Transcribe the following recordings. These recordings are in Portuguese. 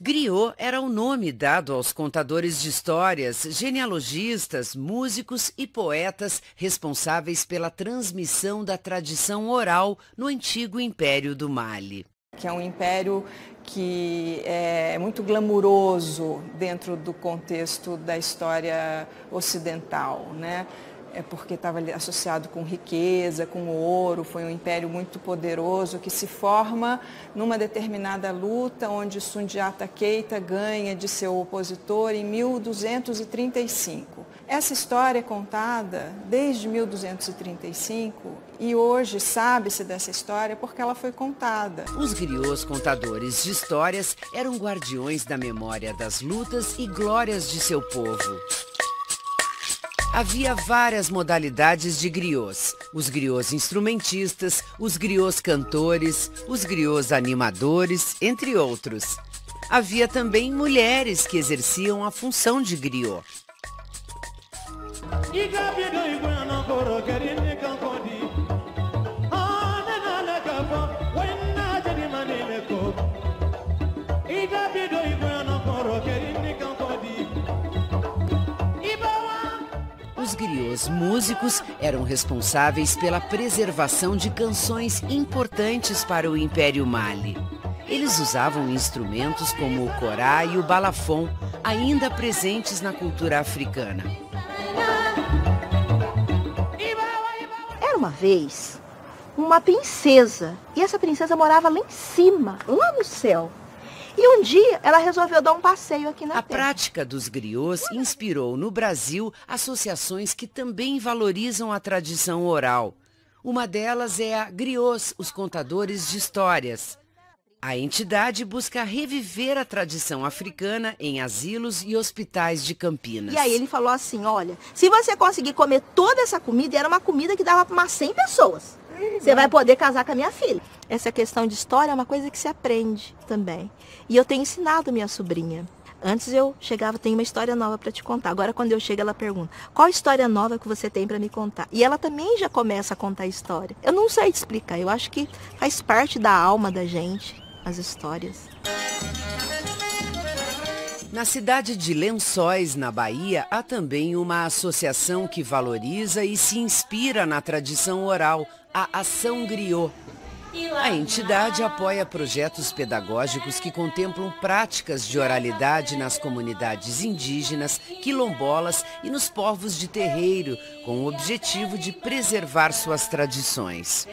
Griot era o nome dado aos contadores de histórias, genealogistas, músicos e poetas responsáveis pela transmissão da tradição oral no antigo Império do Mali. Que é um império que é muito glamuroso dentro do contexto da história ocidental, né? É porque estava associado com riqueza, com ouro, foi um império muito poderoso que se forma numa determinada luta onde Sundiata Keita ganha de seu opositor em 1235. Essa história é contada desde 1235 e hoje sabe-se dessa história porque ela foi contada. Os griots contadores de histórias eram guardiões da memória das lutas e glórias de seu povo. Havia várias modalidades de griots. Os griots instrumentistas, os griots cantores, os griots animadores, entre outros. Havia também mulheres que exerciam a função de griot. Os griots músicos eram responsáveis pela preservação de canções importantes para o Império Mali. Eles usavam instrumentos como o corá e o balafon, ainda presentes na cultura africana. Era uma vez uma princesa, e essa princesa morava lá em cima, lá no céu. E um dia ela resolveu dar um passeio aqui na terra. A terra. prática dos griots inspirou no Brasil associações que também valorizam a tradição oral. Uma delas é a Griots, os contadores de histórias. A entidade busca reviver a tradição africana em asilos e hospitais de Campinas. E aí ele falou assim, olha, se você conseguir comer toda essa comida, era uma comida que dava para umas 100 pessoas. Você vai poder casar com a minha filha. Essa questão de história é uma coisa que se aprende também. E eu tenho ensinado minha sobrinha. Antes eu chegava, tenho uma história nova para te contar. Agora quando eu chego ela pergunta, qual história nova que você tem para me contar? E ela também já começa a contar a história. Eu não sei te explicar, eu acho que faz parte da alma da gente, as histórias. Na cidade de Lençóis, na Bahia, há também uma associação que valoriza e se inspira na tradição oral, a Ação Griot. A entidade apoia projetos pedagógicos que contemplam práticas de oralidade nas comunidades indígenas, quilombolas e nos povos de terreiro, com o objetivo de preservar suas tradições.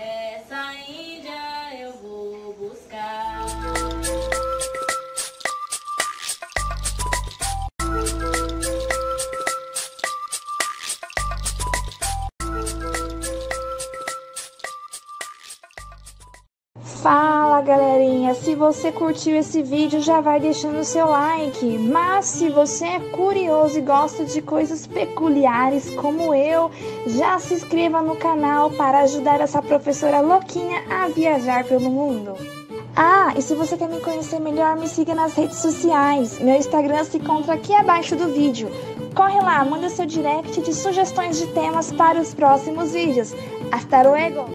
Fala galerinha, se você curtiu esse vídeo já vai deixando o seu like, mas se você é curioso e gosta de coisas peculiares como eu, já se inscreva no canal para ajudar essa professora louquinha a viajar pelo mundo. Ah, e se você quer me conhecer melhor, me siga nas redes sociais, meu Instagram se encontra aqui abaixo do vídeo. Corre lá, manda seu direct de sugestões de temas para os próximos vídeos. Hasta luego!